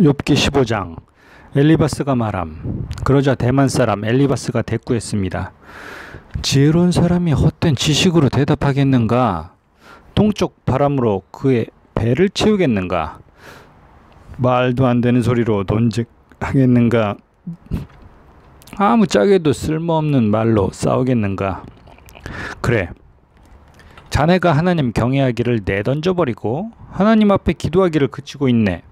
욥기 15장. 엘리바스가 말함. 그러자 대만 사람 엘리바스가 대꾸했습니다. 지혜로운 사람이 헛된 지식으로 대답하겠는가? 동쪽 바람으로 그의 배를 채우겠는가? 말도 안 되는 소리로 논쟁하겠는가? 아무짝에도 쓸모없는 말로 싸우겠는가? 그래, 자네가 하나님 경외하기를 내던져버리고 하나님 앞에 기도하기를 그치고 있네.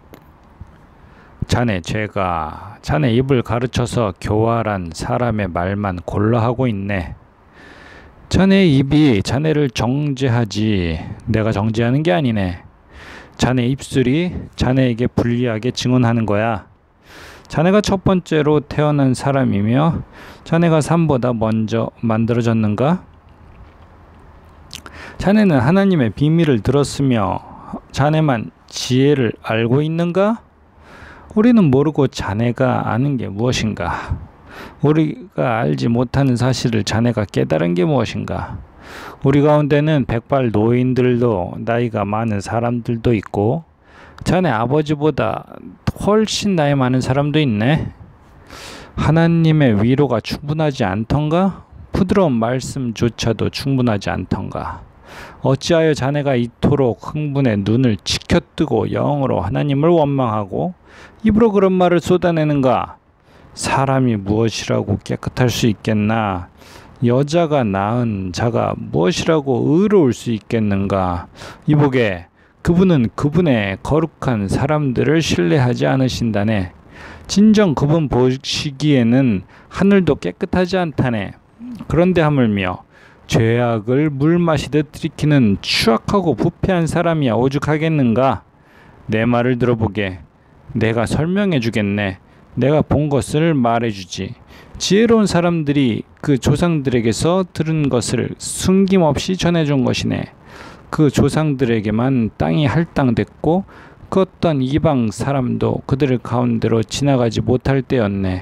자네 입을 가르쳐서 교활한 사람의 말만 골라 하고 있네. 자네의 입이 자네를 정죄하지 내가 정죄하는 게 아니네. 자네 입술이 자네에게 불리하게 증언하는 거야. 자네가 첫 번째로 태어난 사람이며 자네가 삶보다 먼저 만들어졌는가? 자네는 하나님의 비밀을 들었으며 자네만 지혜를 알고 있는가? 우리는 모르고 자네가 아는 게 무엇인가? 우리가 알지 못하는 사실을 자네가 깨달은 게 무엇인가? 우리 가운데는 백발 노인들도 나이가 많은 사람들도 있고 자네 아버지보다 훨씬 나이 많은 사람도 있네. 하나님의 위로가 충분하지 않던가? 부드러운 말씀조차도 충분하지 않던가? 어찌하여 자네가 이토록 흥분해 눈을 치켜뜨고 영으로 하나님을 원망하고 입으로 그런 말을 쏟아내는가? 사람이 무엇이라고 깨끗할 수 있겠나? 여자가 낳은 자가 무엇이라고 의로울 수 있겠는가? 이보게, 그분은 그분의 거룩한 사람들을 신뢰하지 않으신다네. 진정 그분 보시기에는 하늘도 깨끗하지 않다네. 그런데 하물며 죄악을 물 마시듯 들이키는 추악하고 부패한 사람이야 오죽하겠는가? 내 말을 들어보게. 내가 설명해 주겠네. 내가 본 것을 말해 주지. 지혜로운 사람들이 그 조상들에게서 들은 것을 숨김없이 전해준 것이네. 그 조상들에게만 땅이 할당됐고 그 어떤 이방 사람도 그들의 가운데로 지나가지 못할 때였네.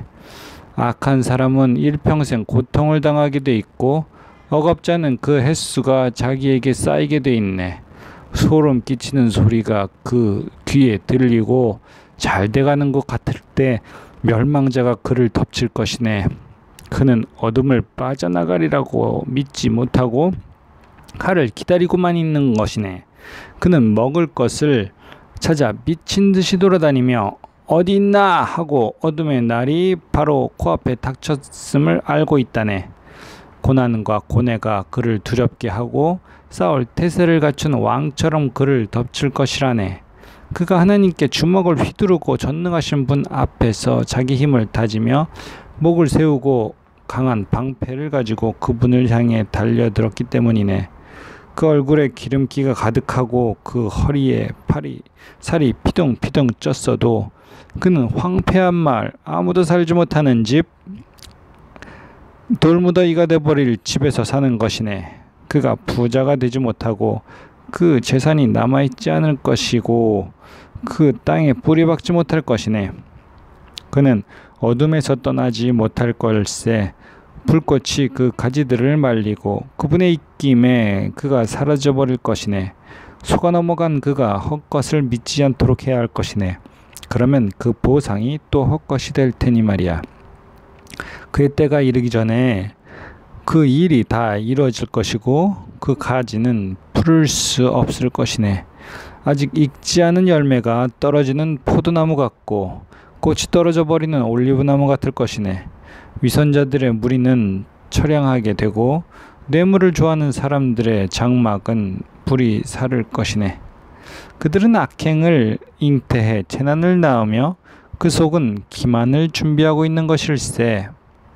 악한 사람은 일평생 고통을 당하게 돼 있고 억압자는 그 횟수가 자기에게 쌓이게 돼 있네. 소름 끼치는 소리가 그 귀에 들리고 잘 돼가는 것 같을 때 멸망자가 그를 덮칠 것이네. 그는 어둠을 빠져나가리라고 믿지 못하고 칼을 기다리고만 있는 것이네. 그는 먹을 것을 찾아 미친 듯이 돌아다니며 어디 있나 하고 어둠의 날이 바로 코앞에 닥쳤음을 알고 있다네. 고난과 고뇌가 그를 두렵게 하고 싸울 태세를 갖춘 왕처럼 그를 덮칠 것이라네. 그가 하나님께 주먹을 휘두르고 전능하신 분 앞에서 자기 힘을 다지며 목을 세우고 강한 방패를 가지고 그분을 향해 달려들었기 때문이네. 그 얼굴에 기름기가 가득하고 그 허리에 살이 피동피동 쪘어도 그는 황폐한 마을, 아무도 살지 못하는 집, 돌무더기가 돼버릴 집에서 사는 것이네. 그가 부자가 되지 못하고 그 재산이 남아있지 않을 것이고 그 땅에 뿌리 박지 못할 것이네. 그는 어둠에서 떠나지 못할 걸세. 불꽃이 그 가지들을 말리고 그분의 입김에 그가 사라져 버릴 것이네. 속아 넘어간 그가 헛것을 믿지 않도록 해야 할 것이네. 그러면 그 보상이 또 헛것이 될 테니 말이야. 그의 때가 이르기 전에 그 일이 다 이루어질 것이고 그 가지는 풀을 수 없을 것이네. 아직 익지 않은 열매가 떨어지는 포도나무 같고 꽃이 떨어져 버리는 올리브나무 같을 것이네. 위선자들의 무리는 처량하게 되고 뇌물을 좋아하는 사람들의 장막은 불이 사를 것이네. 그들은 악행을 잉태해 재난을 낳으며 그 속은 기만을 준비하고 있는 것일세.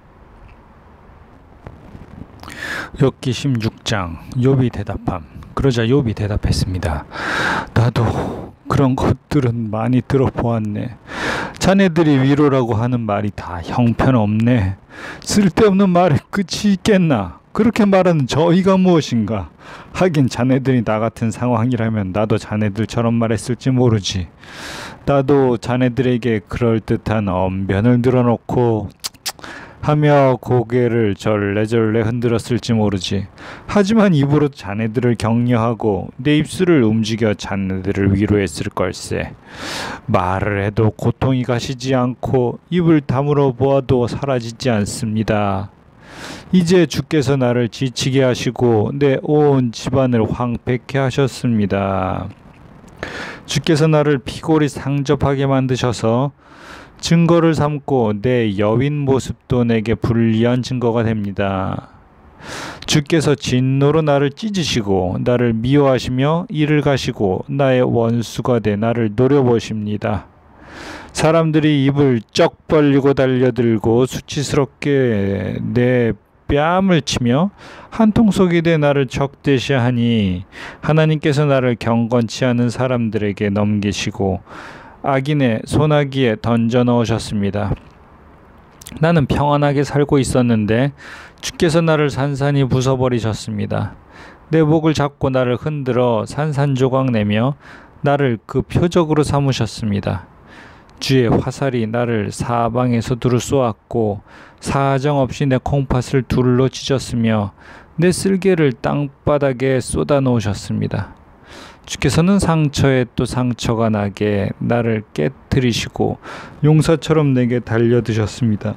욥기 16장. 욥이 대답함. 그러자 욥이 대답했습니다. 나도 그런 것들은 많이 들어보았네. 자네들이 위로라고 하는 말이 다 형편없네. 쓸데없는 말에 끝이 있겠나? 그렇게 말하는 저희가 무엇인가? 하긴 자네들이 나 같은 상황이라면 나도 자네들처럼 말했을지 모르지. 나도 자네들에게 그럴듯한 언변을 늘어놓고 하며 고개를 절레절레 흔들었을지 모르지. 하지만 입으로 자네들을 격려하고 내 입술을 움직여 자네들을 위로했을 걸세. 말을 해도 고통이 가시지 않고 입을 다물어 보아도 사라지지 않습니다. 이제 주께서 나를 지치게 하시고 내 온 집안을 황폐케 하셨습니다. 주께서 나를 피골이 상접하게 만드셔서 증거를 삼고 내 여윈 모습도 내게 불리한 증거가 됩니다. 주께서 진노로 나를 찢으시고 나를 미워하시며 이를 가시고 나의 원수가 돼 나를 노려보십니다. 사람들이 입을 쩍 벌리고 달려들고 수치스럽게 내 뺨을 치며 한통속이 돼 나를 적대시하니 하나님께서 나를 경건치 않은 사람들에게 넘기시고 악인의 소나기에 던져 넣으셨습니다. 나는 평안하게 살고 있었는데 주께서 나를 산산이 부숴버리셨습니다. 내 목을 잡고 나를 흔들어 산산조각 내며 나를 그 표적으로 삼으셨습니다. 주의 화살이 나를 사방에서 두루 쏘았고 사정없이 내 콩팥을 둘로 찢었으며 내 쓸개를 땅바닥에 쏟아 놓으셨습니다. 주께서는 상처에 또 상처가 나게 나를 깨뜨리시고 용사처럼 내게 달려드십니다.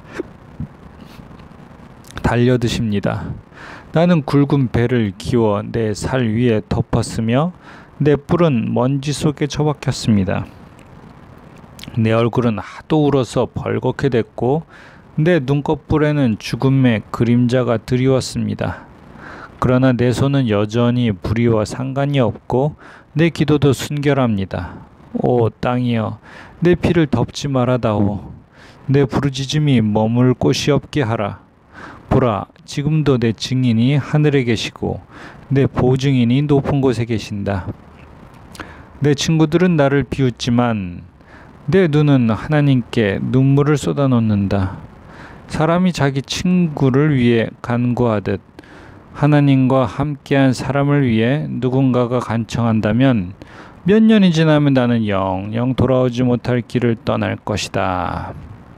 나는 굵은 배를 기워 내 살 위에 덮었으며 내 뿔은 먼지 속에 처박혔습니다. 내 얼굴은 하도 울어서 벌겋게 됐고 내 눈꺼풀에는 죽음의 그림자가 드리웠습니다. 그러나 내 손은 여전히 불의와 상관이 없고 내 기도도 순결합니다. 오 땅이여, 내 피를 덮지 말아다오. 내 부르짖음이 머물 곳이 없게 하라. 보라, 지금도 내 증인이 하늘에 계시고 내 보증인이 높은 곳에 계신다. 내 친구들은 나를 비웃지만 내 눈은 하나님께 눈물을 쏟아놓는다. 사람이 자기 친구를 위해 간구하듯 하나님과 함께한 사람을 위해 누군가가 간청한다면 몇 년이 지나면 나는 영영 돌아오지 못할 길을 떠날 것이다.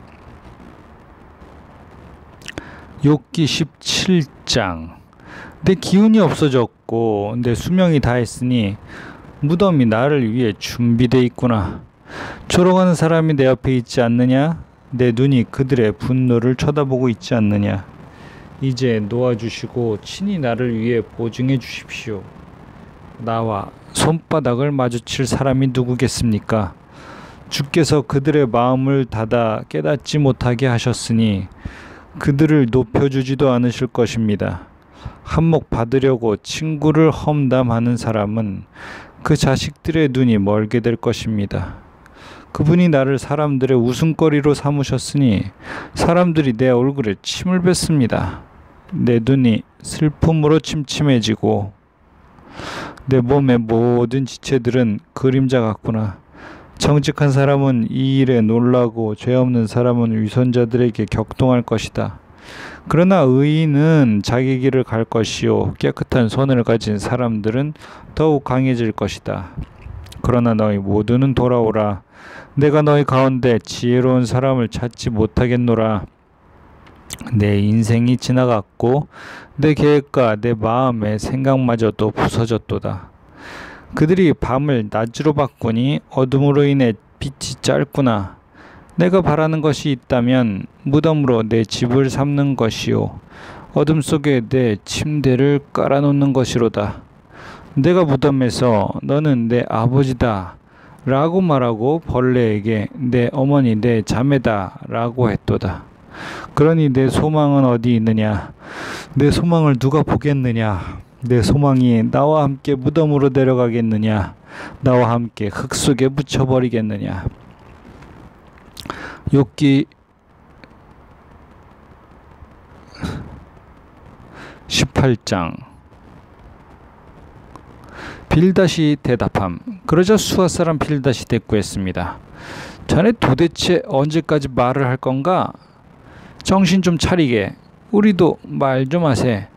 욥기 17장. 내 기운이 없어졌고 내 수명이 다했으니 무덤이 나를 위해 준비되어 있구나. 졸아가는 사람이 내 옆에 있지 않느냐? 내 눈이 그들의 분노를 쳐다보고 있지 않느냐? 이제 놓아주시고 친히 나를 위해 보증해 주십시오. 나와 손바닥을 마주칠 사람이 누구겠습니까? 주께서 그들의 마음을 닫아 깨닫지 못하게 하셨으니 그들을 높여주지도 않으실 것입니다. 한몫 받으려고 친구를 험담하는 사람은 그 자식들의 눈이 멀게 될 것입니다. 그분이 나를 사람들의 웃음거리로 삼으셨으니 사람들이 내 얼굴에 침을 뱉습니다. 내 눈이 슬픔으로 침침해지고 내 몸의 모든 지체들은 그림자 같구나. 정직한 사람은 이 일에 놀라고 죄 없는 사람은 위선자들에게 격동할 것이다. 그러나 의인은 자기 길을 갈 것이요 깨끗한 손을 가진 사람들은 더욱 강해질 것이다. 그러나 너희 모두는 돌아오라. 내가 너희 가운데 지혜로운 사람을 찾지 못하겠노라. 내 인생이 지나갔고 내 계획과 내 마음의 생각마저도 부서졌도다. 그들이 밤을 낮으로 바꾸니 어둠으로 인해 빛이 짧구나. 내가 바라는 것이 있다면 무덤으로 내 집을 삼는 것이요 어둠 속에 내 침대를 깔아놓는 것이로다. 내가 무덤에서 너는 내 아버지다 라고 말하고 벌레에게 내 어머니 내 자매다 라고 했도다. 그러니 내 소망은 어디 있느냐? 내 소망을 누가 보겠느냐? 내 소망이 나와 함께 무덤으로 데려가겠느냐? 나와 함께 흙 속에 묻혀버리겠느냐? 욥기 18장. 빌닷이 대답함. 그러자 수아 사람 빌닷이 대꾸했습니다. 자네 도대체 언제까지 말을 할 건가? 정신 좀 차리게. 우리도 말 좀 하세.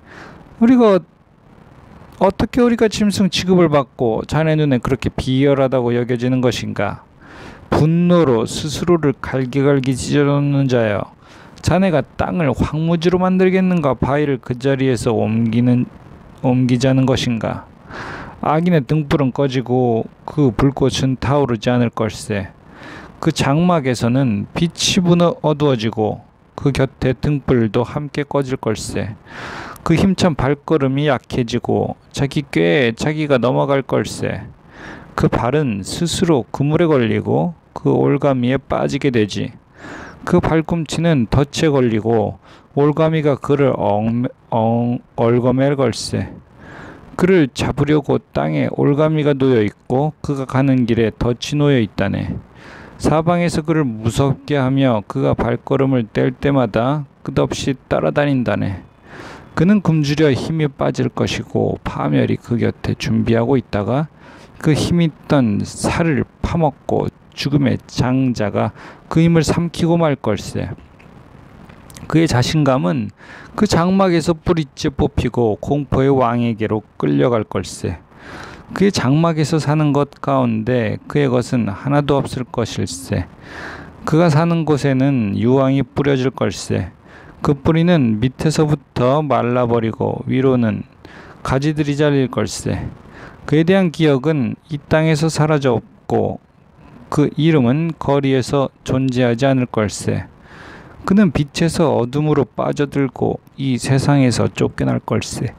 어떻게 우리가 짐승 취급을 받고 자네 눈에 그렇게 비열하다고 여겨지는 것인가? 분노로 스스로를 갈기갈기 찢어놓는 자여, 자네가 땅을 황무지로 만들겠는가? 바위를 그 자리에서 옮기자는 것인가? 악인의 등불은 꺼지고 그 불꽃은 타오르지 않을 걸세. 그 장막에서는 빛이 어두워지고 그 곁에 등불도 함께 꺼질 걸세. 그 힘찬 발걸음이 약해지고 자기 꾀에 자기가 넘어갈 걸세. 그 발은 스스로 그물에 걸리고 그 올가미에 빠지게 되지. 그 발꿈치는 덫에 걸리고 올가미가 그를 얽어맬 걸세. 그를 잡으려고 땅에 올가미가 놓여 있고 그가 가는 길에 덫이 놓여 있다네. 사방에서 그를 무섭게 하며 그가 발걸음을 뗄 때마다 끝없이 따라다닌다네. 그는 굶주려 힘이 빠질 것이고 파멸이 그 곁에 준비하고 있다가 그 힘있던 살을 파먹고 죽음의 장자가 그 힘을 삼키고 말 걸세. 그의 자신감은 그 장막에서 뿌리째 뽑히고 공포의 왕에게로 끌려갈 걸세. 그의 장막에서 사는 것 가운데 그의 것은 하나도 없을 것일세. 그가 사는 곳에는 유황이 뿌려질 걸세. 그 뿌리는 밑에서부터 말라버리고 위로는 가지들이 잘릴 걸세. 그에 대한 기억은 이 땅에서 사라졌고 그 이름은 거리에서 존재하지 않을 걸세. 그는 빛에서 어둠으로 빠져들고 이 세상에서 쫓겨날 걸세.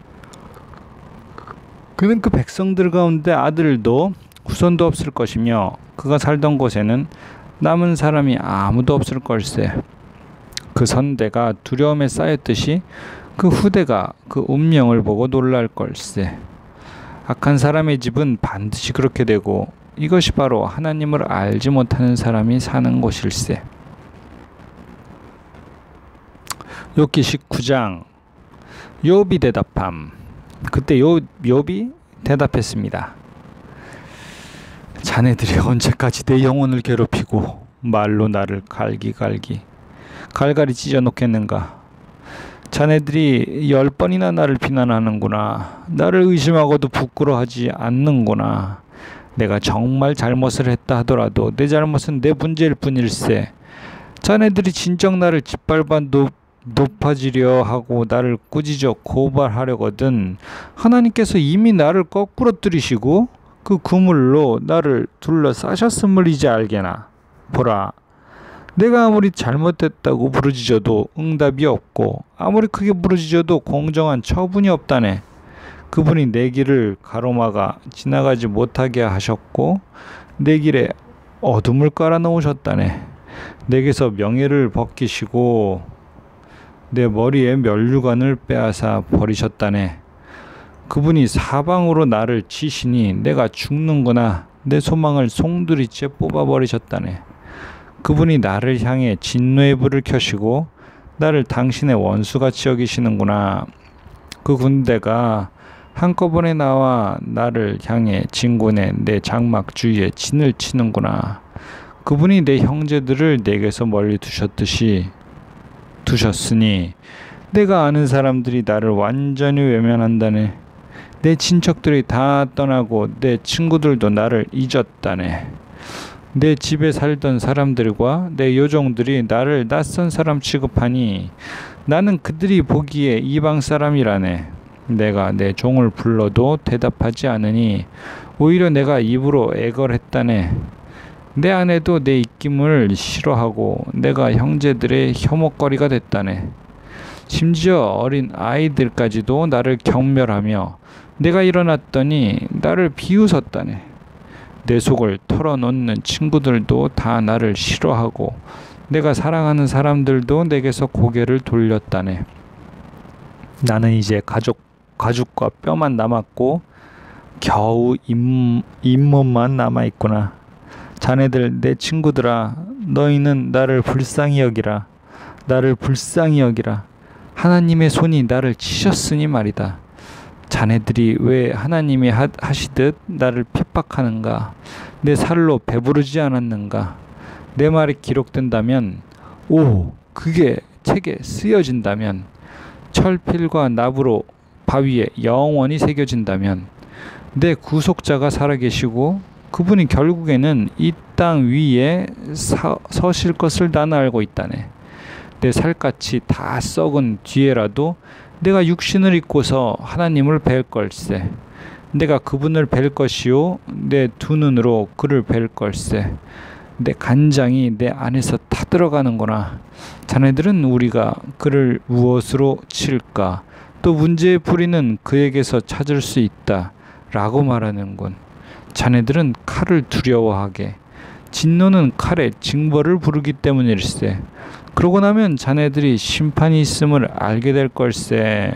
그는 그 백성들 가운데 아들도 후손도 없을 것이며 그가 살던 곳에는 남은 사람이 아무도 없을 걸세. 그 선대가 두려움에 쌓였듯이 그 후대가 그 운명을 보고 놀랄 걸세. 악한 사람의 집은 반드시 그렇게 되고 이것이 바로 하나님을 알지 못하는 사람이 사는 곳일세. 욥기 19장. 욥이 대답함. 그때 욥이 대답했습니다. 자네들이 언제까지 내 영혼을 괴롭히고 말로 나를 갈갈이 찢어 놓겠는가? 자네들이 10번이나 나를 비난하는구나. 나를 의심하고도 부끄러워하지 않는구나. 내가 정말 잘못을 했다 하더라도 내 잘못은 내 문제일 뿐일세. 자네들이 진정 나를 짓밟아 높아지려 하고 나를 꾸짖어 고발하려거든 하나님께서 이미 나를 거꾸로 들이시고 그 그물로 나를 둘러싸셨음을 이제 알게나. 보라, 내가 아무리 잘못했다고 부르짖어도 응답이 없고 아무리 크게 부르짖어도 공정한 처분이 없다네. 그분이 내 길을 가로막아 지나가지 못하게 하셨고 내 길에 어둠을 깔아놓으셨다네. 내게서 명예를 벗기시고 내 머리에 면류관을 빼앗아 버리셨다네. 그분이 사방으로 나를 치시니 내가 죽는구나. 내 소망을 송두리째 뽑아버리셨다네. 그분이 나를 향해 진노의 불을 켜시고 나를 당신의 원수같이 여기시는구나. 그 군대가 한꺼번에 나와 나를 향해 진군해 내 장막 주위에 진을 치는구나. 그분이 내 형제들을 내게서 멀리 두셨으니 내가 아는 사람들이 나를 완전히 외면한다네. 내 친척들이 다 떠나고 내 친구들도 나를 잊었다네. 내 집에 살던 사람들과 내 요종들이 나를 낯선 사람 취급하니 나는 그들이 보기에 이방 사람이라네. 내가 내 종을 불러도 대답하지 않으니 오히려 내가 입으로 애걸했다네. 내 아내도 내 입김을 싫어하고 내가 형제들의 혐오거리가 됐다네. 심지어 어린 아이들까지도 나를 경멸하며 내가 일어났더니 나를 비웃었다네. 내 속을 털어놓는 친구들도 다 나를 싫어하고 내가 사랑하는 사람들도 내게서 고개를 돌렸다네. 나는 이제 가죽과 뼈만 남았고 겨우 잇몸만 남아있구나. 자네들 내 친구들아, 너희는 나를 불쌍히 여기라. 나를 불쌍히 여기라. 하나님의 손이 나를 치셨으니 말이다. 자네들이 왜 하나님이 하시듯 나를 핍박하는가? 내 살로 배부르지 않았는가? 내 말이 기록된다면, 그게 책에 쓰여진다면, 철필과 납으로 바위에 영원히 새겨진다면, 내 구속자가 살아계시고 그분이 결국에는 이 땅 위에 서실 것을 나는 알고 있다네. 내 살갗이 다 썩은 뒤에라도 내가 육신을 입고서 하나님을 뵐 걸세. 내가 그분을 뵐 것이요 내 두 눈으로 그를 뵐 걸세. 내 간장이 내 안에서 타들어가는구나. 자네들은 우리가 그를 무엇으로 칠까? 또 문제의 뿌리는 그에게서 찾을 수 있다 라고 말하는군. 자네들은 칼을 두려워하게, 진노는 칼의 징벌을 부르기 때문일세. 그러고 나면 자네들이 심판이 있음을 알게 될 걸세.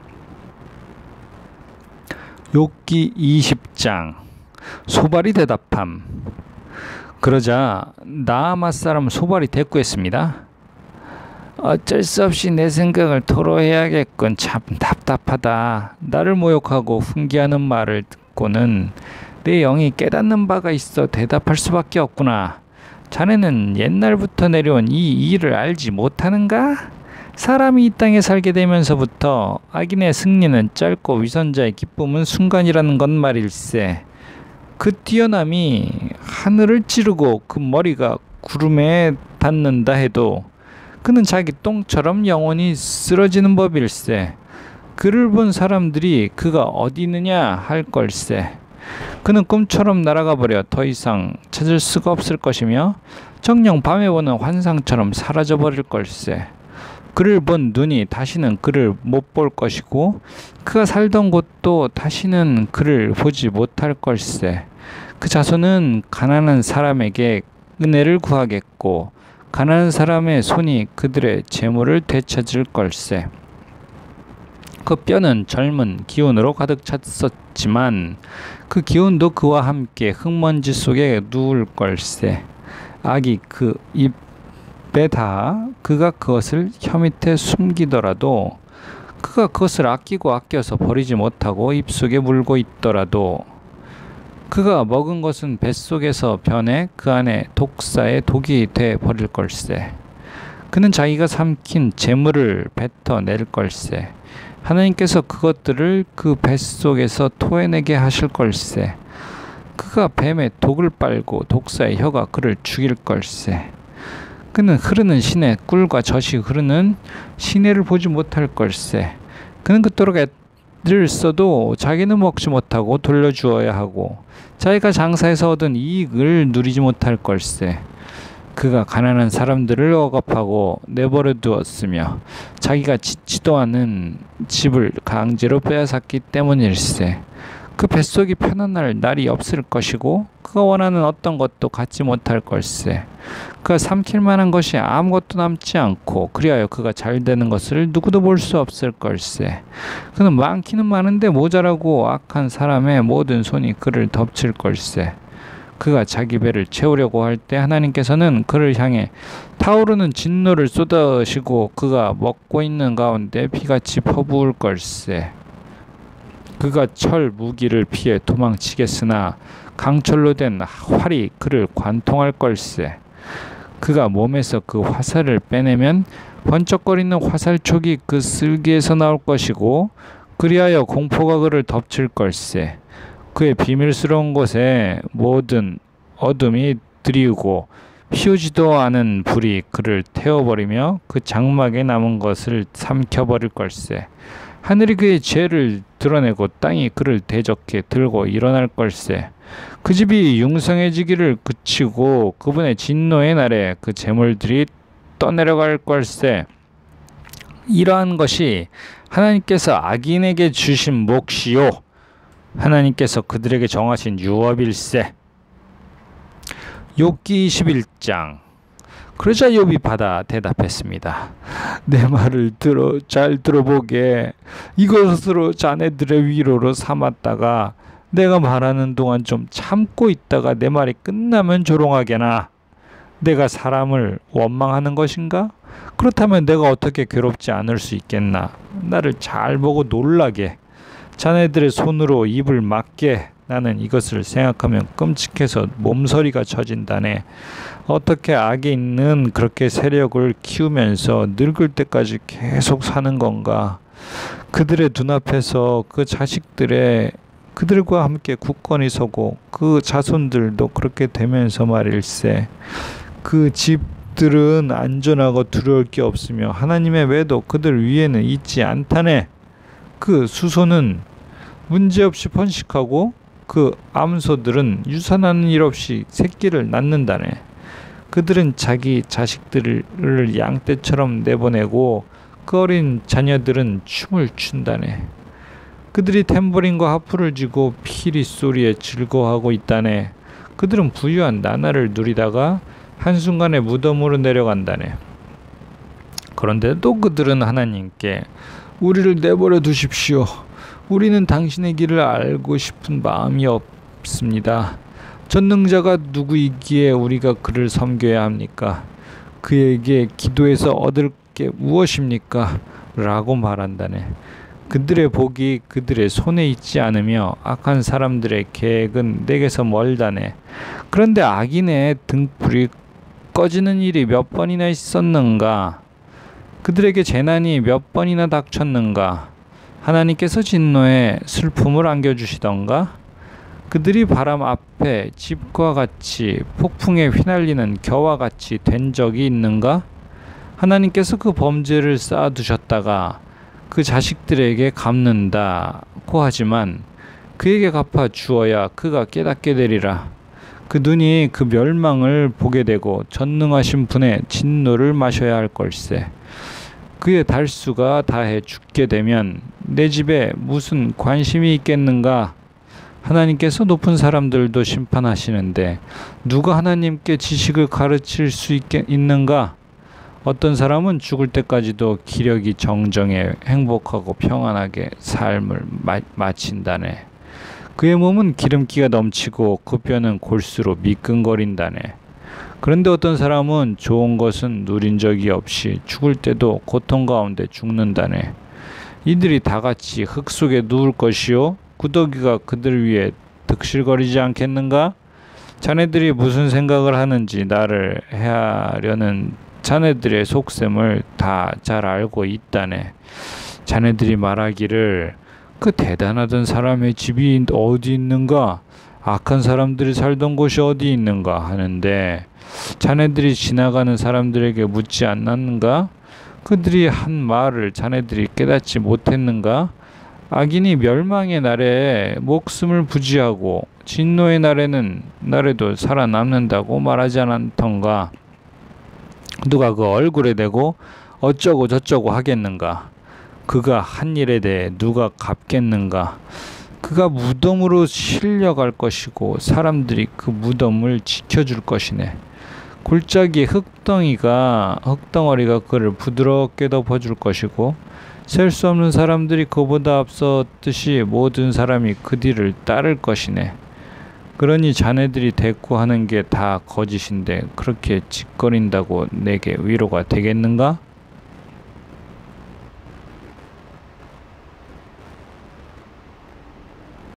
욥기 20장. 소발이 대답함. 그러자 나아맛 사람 소발이 대꾸했습니다. 어쩔 수 없이 내 생각을 토로해야겠군. 참 답답하다. 나를 모욕하고 훈계하는 말을 듣고는 내 영이 깨닫는 바가 있어 대답할 수밖에 없구나. 자네는 옛날부터 내려온 이 일을 알지 못하는가? 사람이 이 땅에 살게 되면서부터 악인의 승리는 짧고 위선자의 기쁨은 순간이라는 것 말일세. 그 뛰어남이 하늘을 찌르고 그 머리가 구름에 닿는다 해도 그는 자기 똥처럼 영원히 쓰러지는 법일세. 그를 본 사람들이 그가 어디 있느냐 할 걸세. 그는 꿈처럼 날아가 버려 더 이상 찾을 수가 없을 것이며 정녕 밤에 보는 환상처럼 사라져 버릴 걸세. 그를 본 눈이 다시는 그를 못 볼 것이고 그가 살던 곳도 다시는 그를 보지 못할 걸세. 그 자손은 가난한 사람에게 은혜를 구하겠고 가난한 사람의 손이 그들의 재물을 되찾을 걸세. 그 뼈는 젊은 기운으로 가득 찼었지만 그 기운도 그와 함께 흙먼지 속에 누울 걸세. 악이 그 입에 닿아 그가 그것을 혀 밑에 숨기더라도 그가 그것을 아끼고 아껴서 버리지 못하고 입속에 물고 있더라도 그가 먹은 것은 뱃속에서 변해 그 안에 독사의 독이 돼 버릴 걸세. 그는 자기가 삼킨 재물을 뱉어낼 걸세. 하나님께서 그것들을 그 뱃속에서 토해내게 하실 걸세. 그가 뱀의 독을 빨고 독사의 혀가 그를 죽일 걸세. 그는 흐르는 시내 꿀과 젖이 흐르는 시내를 보지 못할 걸세. 그는 그토록 애를 써도 자기는 먹지 못하고 돌려주어야 하고 자기가 장사해서 얻은 이익을 누리지 못할 걸세. 그가 가난한 사람들을 억압하고 내버려 두었으며 자기가 짓지도 않은 집을 강제로 빼앗았기 때문일세. 그 뱃속이 편안할 날이 없을 것이고 그가 원하는 어떤 것도 갖지 못할 걸세. 그가 삼킬 만한 것이 아무것도 남지 않고 그리하여 그가 잘 되는 것을 누구도 볼 수 없을 걸세. 그는 많기는 많은데 모자라고 악한 사람의 모든 손이 그를 덮칠 걸세. 그가 자기 배를 채우려고 할 때 하나님께서는 그를 향해 타오르는 진노를 쏟아시고 그가 먹고 있는 가운데 피같이 퍼부을 걸세. 그가 철 무기를 피해 도망치겠으나 강철로 된 활이 그를 관통할 걸세. 그가 몸에서 그 화살을 빼내면 번쩍거리는 화살촉이 그 쓸개에서 나올 것이고 그리하여 공포가 그를 덮칠 걸세. 그의 비밀스러운 곳에 모든 어둠이 드리우고 피우지도 않은 불이 그를 태워버리며 그 장막에 남은 것을 삼켜버릴 걸세. 하늘이 그의 죄를 드러내고 땅이 그를 대적해 들고 일어날 걸세. 그 집이 융성해지기를 그치고 그분의 진노의 날에 그 재물들이 떠내려갈 걸세. 이러한 것이 하나님께서 악인에게 주신 몫이요 하나님께서 그들에게 정하신 유업일세. 욥기 21장. 그러자 욥이 받아 대답했습니다. 내 말을 잘 들어보게. 이것으로 자네들의 위로로 삼았다가 내가 말하는 동안 좀 참고 있다가 내 말이 끝나면 조롱하게나. 내가 사람을 원망하는 것인가? 그렇다면 내가 어떻게 괴롭지 않을 수 있겠나. 나를 잘 보고 놀라게. 자네들의 손으로 입을 막게. 나는 이것을 생각하면 끔찍해서 몸서리가 쳐진다네. 어떻게 악에 있는 그렇게 세력을 키우면서 늙을 때까지 계속 사는 건가? 그들의 눈앞에서 그 자식들의 그들과 함께 굳건히 서고 그 자손들도 그렇게 되면서 말일세. 그 집 그들은 안전하고 두려울 게 없으며 하나님의 외도 그들 위에는 있지 않다네. 그 수소는 문제없이 번식하고 그 암소들은 유산하는 일 없이 새끼를 낳는다네. 그들은 자기 자식들을 양떼처럼 내보내고 그 어린 자녀들은 춤을 춘다네. 그들이 탬버린과 하프를 쥐고 피리 소리에 즐거워하고 있다네. 그들은 부유한 나날을 누리다가 한순간에 무덤으로 내려간다네. 그런데 또 그들은 하나님께 우리를 내버려 두십시오. 우리는 당신의 길을 알고 싶은 마음이 없습니다. 전능자가 누구이기에 우리가 그를 섬겨야 합니까? 그에게 기도해서 얻을 게 무엇입니까? 라고 말한다네. 그들의 복이 그들의 손에 있지 않으며 악한 사람들의 계획은 내게서 멀다네. 그런데 악인의 등불이 꺼지는 일이 몇 번이나 있었는가? 그들에게 재난이 몇 번이나 닥쳤는가? 하나님께서 진노에 슬픔을 안겨주시던가? 그들이 바람 앞에 집과 같이 폭풍에 휘날리는 겨와 같이 된 적이 있는가? 하나님께서 그 범죄를 쌓아두셨다가 그 자식들에게 갚는다고 하지만 그에게 갚아 주어야 그가 깨닫게 되리라. 그 눈이 그 멸망을 보게 되고 전능하신 분의 진노를 마셔야 할 걸세. 그의 달수가 다해 죽게 되면 내 집에 무슨 관심이 있겠는가? 하나님께서 높은 사람들도 심판하시는데 누가 하나님께 지식을 가르칠 수 있는가? 어떤 사람은 죽을 때까지도 기력이 정정해 행복하고 평안하게 삶을 마친다네. 그의 몸은 기름기가 넘치고 그 뼈는 골수로 미끈거린다네. 그런데 어떤 사람은 좋은 것은 누린 적이 없이 죽을 때도 고통 가운데 죽는다네. 이들이 다 같이 흙 속에 누울 것이요 구더기가 그들 위에 득실거리지 않겠는가? 자네들이 무슨 생각을 하는지 나를 해하려는 자네들의 속셈을 다 잘 알고 있다네. 자네들이 말하기를 그 대단하던 사람의 집이 어디 있는가? 악한 사람들이 살던 곳이 어디 있는가? 하는데 자네들이 지나가는 사람들에게 묻지 않았는가? 그들이 한 말을 자네들이 깨닫지 못했는가? 악인이 멸망의 날에 목숨을 부지하고 진노의 날에도 살아남는다고 말하지 않았던가? 누가 그 얼굴에 대고 어쩌고 저쩌고 하겠는가? 그가 한 일에 대해 누가 갚겠는가? 그가 무덤으로 실려갈 것이고 사람들이 그 무덤을 지켜줄 것이네. 골짜기의 흙덩어리가 그를 부드럽게 덮어줄 것이고 셀 수 없는 사람들이 그보다 앞섰듯이 모든 사람이 그 뒤를 따를 것이네. 그러니 자네들이 대꾸하는 게 다 거짓인데 그렇게 짓거린다고 내게 위로가 되겠는가?